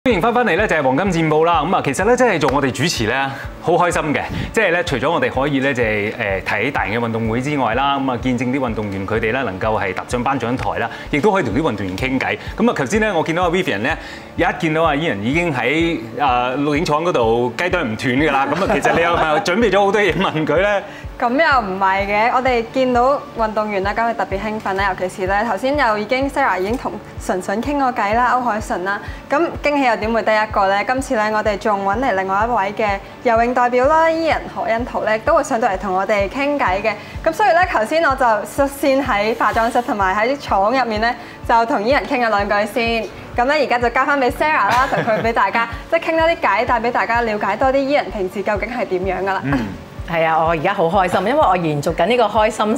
歡迎翻嚟咧，就係黃金戰報啦。咁啊，其實咧，即係做我哋主持咧，好開心嘅。即係咧，除咗我哋可以咧，就係睇大型嘅運動會之外啦，咁啊，見證啲運動員佢哋咧能夠係踏上頒獎台啦，亦都可以同啲運動員傾偈。咁啊，頭先咧，我見到阿 Vivian 咧，一見到阿 Ian 已經喺錄影廠嗰度雞啄唔斷㗎啦。咁啊，其實你有冇準備咗好多嘢問佢咧？ 咁又唔係嘅，我哋見到運動員啦，咁係特別興奮啦，尤其是咧頭先又已經 Sarah 已經同純純傾過偈啦，歐鎧淳啦，咁驚喜又點會得一個咧？今次咧我哋仲揾嚟另外一位嘅游泳代表啦，Ian 何恩圖咧都會上到嚟同我哋傾偈嘅。咁所以咧頭先我就率先喺化妝室同埋喺廠入面咧就同 Ian 傾咗兩句先。咁咧而家就交翻俾 Sarah 啦，同佢俾大家即係傾多啲偈，帶俾大家了解多啲 Ian 平時究竟係點樣噶啦。 係啊，我而家好開心，因為我延續緊呢個開心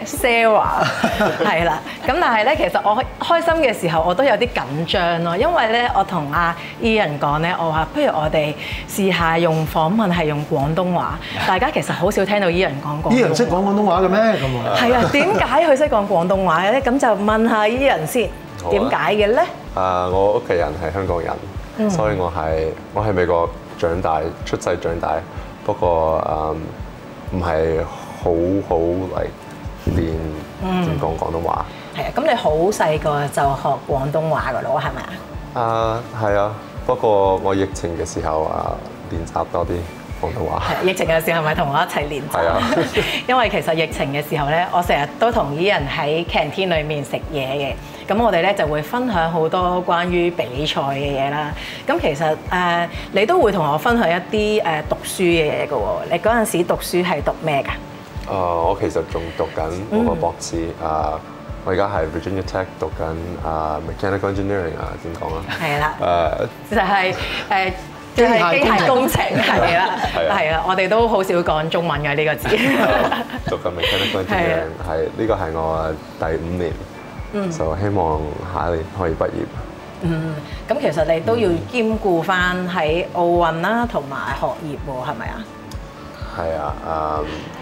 Sarah 係啦。咁但係咧，其實我開心嘅時候，我都有啲緊張咯，因為咧，我同阿 Ian 講咧，我話不如我哋試下用訪問係用廣東話。大家其實好少聽到 Ian 講廣東話。 Ian 識講廣東話嘅咩？咁啊？ 係啊，點解佢識講廣東話嘅咧？咁就問下 Ian 先，點解嘅咧？ 我屋企人係香港人，所以我喺美國長大，出世長大。不過唔係好嚟練點講廣東話。 係啊，咁你好細個就學廣東話㗎咯，係咪啊？ 係啊，不過我疫情嘅時候練習多啲廣東話。 係疫情嘅時候咪同我一齊練習。係啊，因為其實疫情嘅時候咧，我成日都同Ian喺 canteen 裏面食嘢嘅。咁我哋咧就會分享好多關於比賽嘅嘢啦。咁其實你都會同我分享一啲讀書嘅嘢㗎喎。你嗰陣時讀書係讀咩㗎？ 我其實仲讀緊我個博士。我而家係 Virginia Tech 讀緊mechanical engineering 點講啊？係啦。 就係機械工程係啦，係啦。我哋都好少講中文嘅呢個字。 讀緊 mechanical engineering 係呢個係我第5年。就希望下一年可以畢業。 咁其實你都要兼顧翻喺奧運啦，同埋學業喎，係咪啊？ 係啊，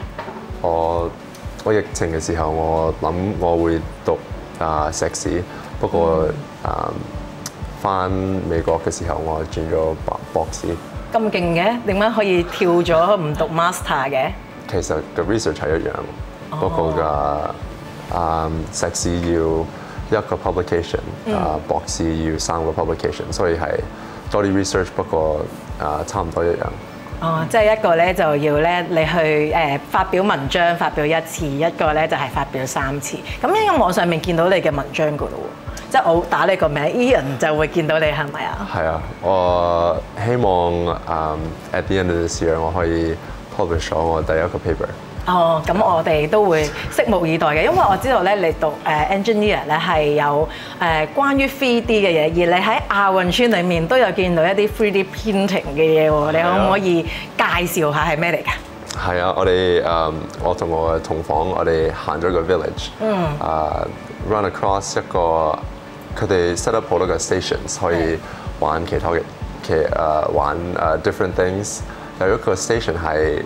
我疫情嘅時候，我諗我會讀碩士，不過翻美國嘅時候，我轉咗博士。咁勁嘅，點解可以跳咗唔讀 master 嘅？ 其實個 research 係一樣，不過碩士要1個 publication，博士要3個 publication， 所以係多啲 research， 不過差唔多一樣。 哦，即係一個咧就要咧你去發表文章發表1次，一個咧就係發表3次。咁喺個網上面見到你嘅文章㗎咯喎，即係我打你個名 Ian 就會見到你，係咪啊？係啊， 我希望at the end of this year 我可以 publish 咗我第一個 paper。 哦，咁我哋都會拭目以待嘅，因為我知道咧，你讀engineer 咧係有關於 3D 嘅嘢，而你喺亞運村裏面都有見到一啲 3D printing 嘅嘢喎，你可唔可以介紹下係咩嚟㗎？ 係啊，我同我嘅同房，我哋行咗個 village，run across 一個佢哋 set up 好多個 stations 可以玩其他嘅玩different things， 有一個 station 係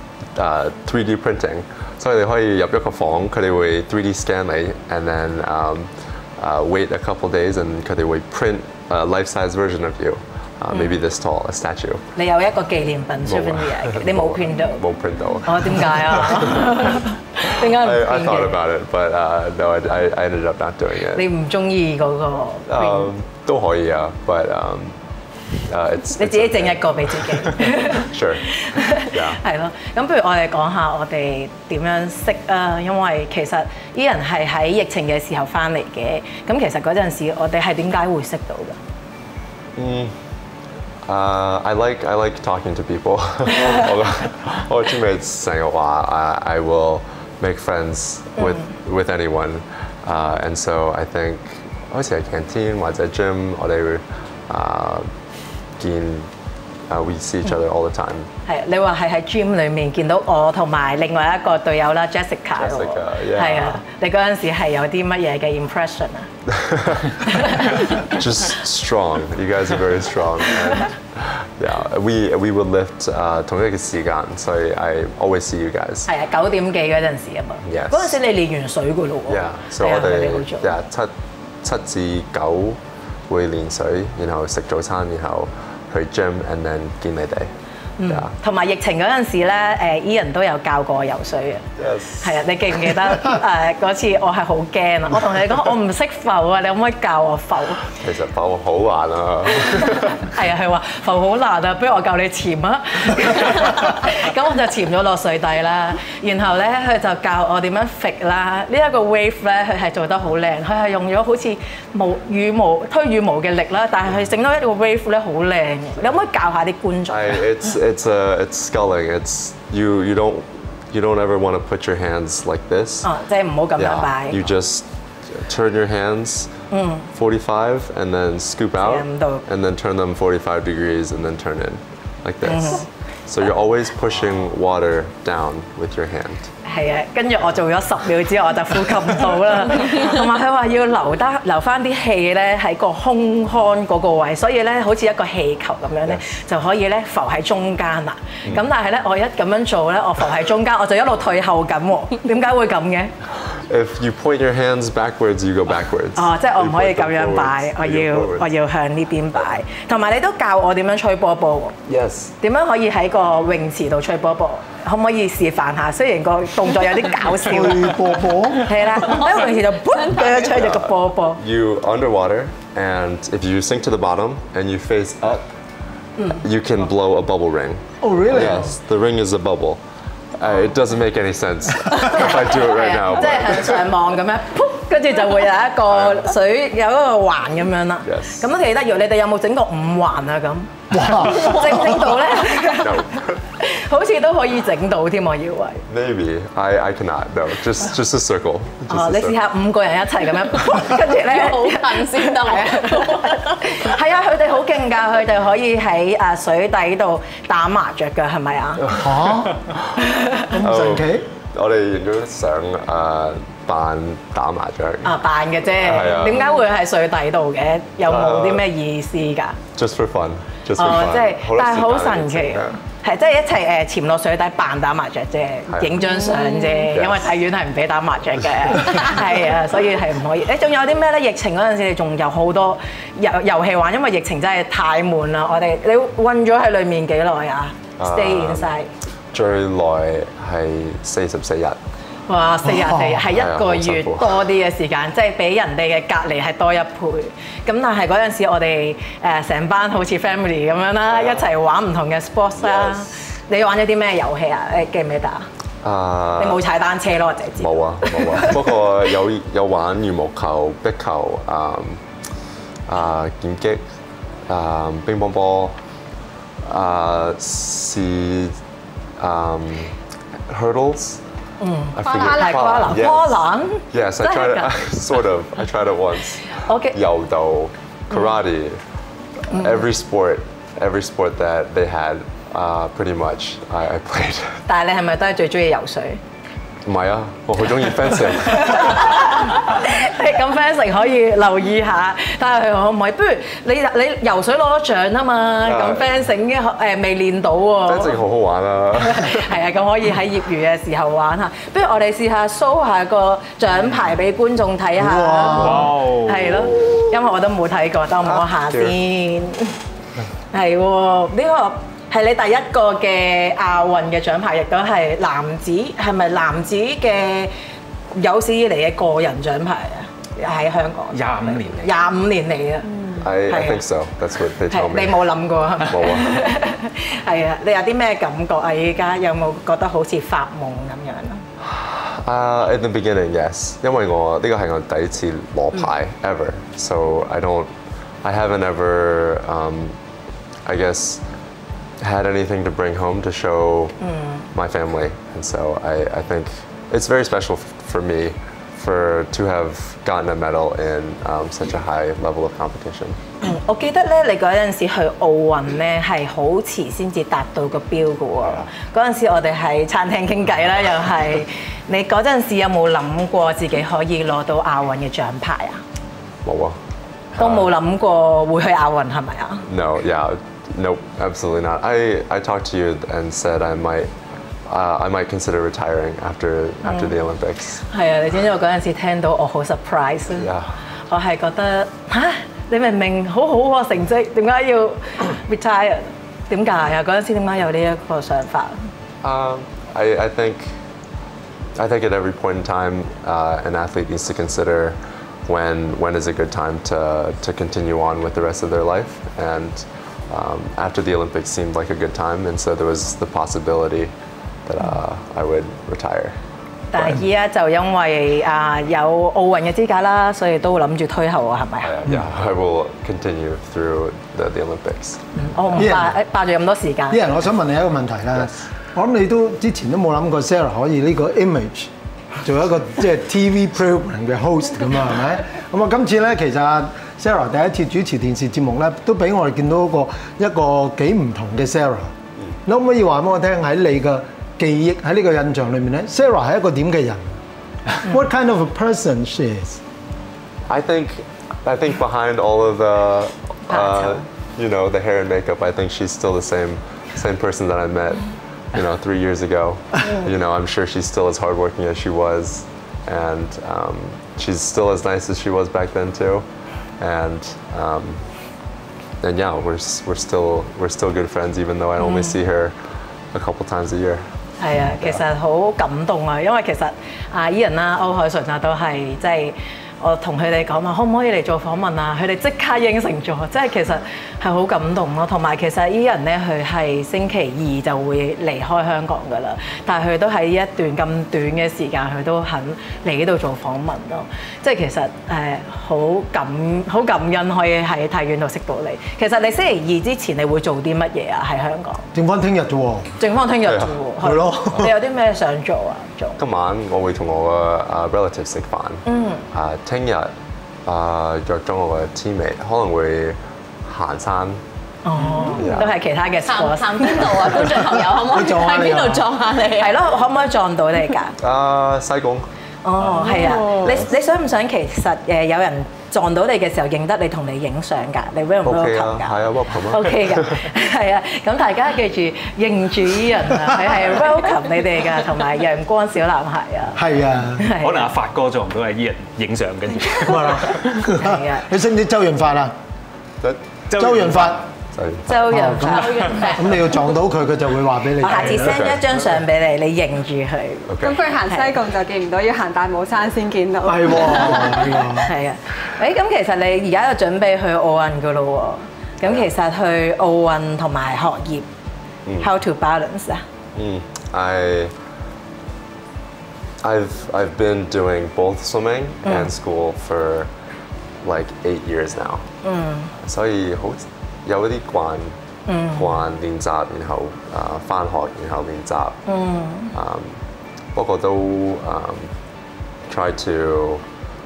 3D printing， 所以你可以入一個房，佢哋會 3D scan 你 ，and then wait a couple days， and 佢哋會 print a life-size version of you，maybe this tall，a statue。你有一個紀念品 souvenir， 你冇 print 到？ 冇 print 到。 哦，點解啊？點解唔 print 嘅 ？I thought about it，but no，I ended up not doing it。 你唔中意嗰個 print？ 都可以啊 ，but 你自己整一個俾自己。 Sure。 係咯，咁不如我哋講下我哋點樣識啊？因為其實Ian係喺疫情嘅時候翻嚟嘅，咁其實嗰陣時我哋係點解會識到㗎 ？I like talking to people 我嘅 teammates 成日話I will make friends with anyone，and so I think 好似係 canteen 或者 gym 我哋會we see each other all the time。 係，你話係喺 gym 裏面見到我同埋另外一個隊友啦 Jessica 喎。係啊，你嗰陣時係有啲乜嘢嘅 impression 啊 ？Just strong. You guys are very strong. And, yeah, we would lift 同一個時間，所以 I always see you guys。 係啊，9點幾嗰陣時啊嘛。 Yes。 嗰陣時你練完水㗎咯喎。 Yeah，所以我哋7至9。 會練水，然後食早餐，然後去 gym，and then 見你哋。 同埋疫情嗰陣時咧，Ian 都有教過我游水嘅。 Yes。 係啊，你記唔記得嗰次我係好驚啊！我同你講我唔識浮啊，你可唔可以教我浮？ 其實浮好難啊。 係啊，佢話浮好難啊，不如我教你潛啊！咁我就潛咗落水底啦。然後咧，佢就教我點樣揈啦。呢一個 wave 咧，佢係做得好靚，佢係用咗好似推羽毛嘅力啦，但係佢整到一個 wave 咧好靚嘅。你可唔可以教下啲觀眾？ It's sculling. It's you don't ever want to put your hands like this. 即係唔好咁樣擺。 You just turn your hands 45 and then scoop out and then turn them 45 degrees and then turn in like this. So you're always pushing water down with your hand. 係啊，跟住我做咗10秒之後，我就呼吸唔到啦。同埋佢話要留翻啲氣咧喺個胸腔嗰個位，所以咧好似一個氣球咁樣咧，就可以咧浮喺中間啦。咁但係咧，我一咁樣做咧，我浮喺中間，我就一路退後緊喎。點解會咁嘅？ If you point your hands backwards, you go backwards. 哦，即係我唔可以咁樣擺，我要向呢邊擺。同埋你都教我點樣吹波波喎。 Yes. 點樣可以喺個泳池度吹波波？可唔可以示範下？雖然個動作有啲搞笑。 吹波波。 係啦，喺泳池就咁樣吹咗個波波。 You underwater, and if you sink to the bottom and you face up, you can blow a bubble ring. Oh really? Yes, the ring is a bubble. It doesn't make any sense if I do it right now. 即係向上望咁樣，噗，跟住就會有一個水有一個環咁樣啦。咁都幾得意。你哋有冇整過5環啊？咁整到咧？好似都可以整到添，我以為。 Maybe I cannot. No, just a circle. 哦，你試下5個人一齊咁樣，跟住咧好近先得。 係啊，佢哋好勁㗎，佢哋可以喺水底度打麻雀㗎，係咪啊？ 嚇！咁神奇？ 我哋影咗相扮打麻雀。 扮嘅啫。點解會喺水底度嘅？有冇啲咩意思㗎 ？Just for fun. Just for fun. 即係，但係好神奇。係，即係一齊潛落水底扮打麻雀啫，影張相啫，因為體院係唔俾打麻雀嘅，係啊，所以係唔可以。仲有啲咩咧？疫情嗰陣時，你仲有好多遊戲玩，因為疫情真係太悶啦。你韞咗喺裡面幾耐啊？Stay inside 最耐係44日。 哇！44日係1個月多啲嘅時間，即係比人哋嘅隔離係多1倍。咁但係嗰陣時我哋成班好似 family 咁樣啦，一齊玩唔同嘅 sports 啦。你玩咗啲咩遊戲啊？你記唔記得啊？你冇踩單車咯，我淨係知。 冇啊。不過有玩羽毛球、壁球、劍擊、乒乓波、hurdles。 跨欄 Yes, I tried it. Sort of. I tried it once. Okay. 柔道, karate, every sport that they had, pretty much I played. 但係你係咪都係最中意游水？ 唔係啊，我好中意 fencing。 咁 fencing 可以留意下，睇下佢可唔可以？不如你游水攞咗獎啊嘛，咁 fencing 未練到喎。 fencing 好好玩啊！ 係啊，咁可以喺業餘嘅時候玩下。不如我哋試下 show 下個獎牌俾觀眾睇下。 哇！ 係咯，因為我都冇睇過，等我摸下先。係喎，呢個。係你第一個嘅亞運嘅獎牌，亦都係係咪男子嘅有史以嚟嘅個人獎牌啊？喺香港25年嚟啊 ！I think so. That's what they told me. 你冇諗過係咪？ 冇啊。 係啊，你有啲咩感覺啊？依家有冇覺得好似發夢咁樣啊 ？In the beginning, yes. 因為呢個係我第一次攞牌 ever, so I haven't ever, I guess. Had anything to bring home to show my family, and so I think it's very special for me to have gotten a medal in such a high level of competition. 我記得咧，你嗰陣時去奧運咧係好遲先至達到個標嘅喎。嗰陣時我哋喺餐廳傾偈啦，又係你嗰陣時有冇諗過自己可以攞到亞運嘅獎牌啊？ 冇啊， 都冇諗過會去亞運係咪啊 ？No, yeah. Nope, absolutely not. I talked to you and said I might consider retiring after the Olympics. 係啊，你知唔知我嗰陣時聽到我好 surprise 啊？我係覺得你明明好好個成績，點解要 retire？ 點解啊？嗰陣時點解有呢一個想法 I think at every point in time, an athlete needs to consider when is a good time to continue on with the rest of their life. And after the Olympics seemed like a good time, and so there was the possibility that I would retire. 但係依家就因為有奧運嘅資格啦，所以都諗住推後啊，係咪啊？ Yeah, I will continue through the Olympics. 我唔霸住咁多時間。 啲人，我想問你一個問題啦。我諗你都之前都冇諗過 Sarah 可以呢個 image 做一個即係 TV program 嘅 host 咁啊，係咪？咁啊，今次咧其實 Sarah 第一次主持電視節目咧，都俾我哋見到一個幾唔同嘅 Sarah。你可唔可以話俾我聽喺你嘅記憶喺呢個印象裏面咧 ，Sarah 係一個點嘅人 ？What kind of a person she is? I think behind all of the the hair and makeup, I think she's still the same person that I met 3 years ago. I'm sure she's still as hardworking as she was, and she's still as nice as she was back then too. And yeah, we're still good friends, even though I only see her a couple times a year. 係啊，其實好感動啊，因為其實Ian 啦、歐鎧淳啊都係即係我同佢哋講話，可唔可以嚟做訪問啊？佢哋即刻應承咗，即係其實係好感動咯。同埋其實Ian咧，佢係星期二就會離開香港㗎啦，但係佢都喺一段咁短嘅時間，佢都肯嚟呢度做訪問咯。即係其實好感恩可以喺體院度識到你。其實你星期二之前你會做啲乜嘢啊？喺香港？ 剩翻聽日啫喎。 剩翻聽日啫喎。係咯。你有啲咩想做啊？ 今晚我會同我嘅relative 食飯。聽日約咗我嘅 teammate 可能會行山。 都係其他嘅 sport。 行邊度啊？觀眾朋友可唔可以喺邊度撞下你？ 係咯，可唔可以撞到你㗎？ 西貢。 哦，係啊！你想唔想其實有人撞到你嘅時候認得你同你影相㗎？你 welcome 㗎？ 係啊 welcome 啊。 OK 㗎，係啊！咁大家記住認住Ian啊，佢係 welcome 你哋㗎，同埋陽光小男孩啊。 係啊， 可能阿發哥撞唔到Ian影相跟住。 係啊！ 你識唔識周潤發啊？周潤發。 周潤發， 咁你要撞到佢，佢就會話俾你。 我下次 send 一張相俾你，你認住佢。 咁佢行西貢就見唔到，要行大帽山先見到。 係喎， 係啊！咁其實你而家就準備去奧運㗎咯喎。咁其實去奧運同埋學業，how to balance 啊 ？I've been doing both swimming and school for like 8 years now。所以好。有啲慣練習，然後返學，然後練習。不過都try to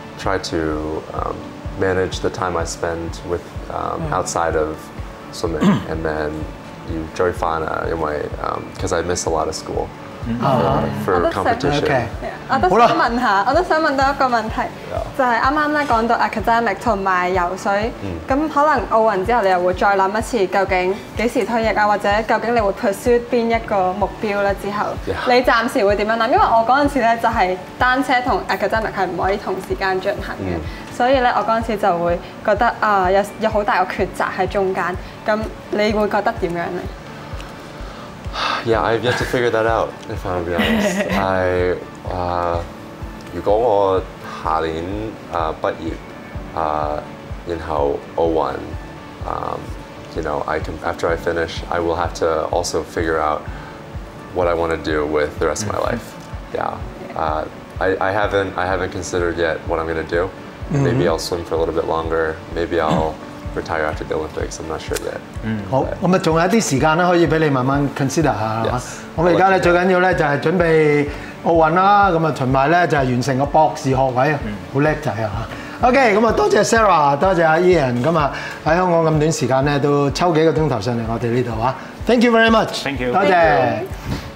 manage the time I spend with outside of swimming, and then 要追返啊，因為because I miss a lot of school for competition。 我都想問下，我都想問到一個問題，就係啱啱咧講到 academic 同埋游水，咁可能奧運之後你又會再諗一次，究竟幾時退役啊？或者究竟你會 pursue 邊一個目標咧？之後你暫時會點樣諗？因為我嗰陣時咧就係單車同 academic 係唔可以同時間進行嘅，所以咧我嗰陣時就會覺得有好大個抉擇喺中間。咁你會覺得點樣咧 ？Yeah, I've yet to figure that out. If I'm being honest, 如果我下年畢業，然後奧運after I finish, I will have to also figure out what I want to do with the rest of my life. Yeah, I haven't considered yet what I'm going to do. Maybe I'll swim for a little bit longer. Maybe I'll retire after the Olympics. I'm not sure yet. 好，咁啊，仲有一啲時間咧，可以俾你慢慢 consider 下，係嘛？咁而家咧最緊要咧就係準備奧運啦，咁啊同埋咧就係完成個博士學位啊，好叻仔啊嚇！OK， 咁啊多謝 Sarah， 多謝阿 Ian， 咁啊喺香港咁短時間咧都抽幾個鐘頭上嚟我哋呢度啊 ，Thank you very much， Thank you， 多謝。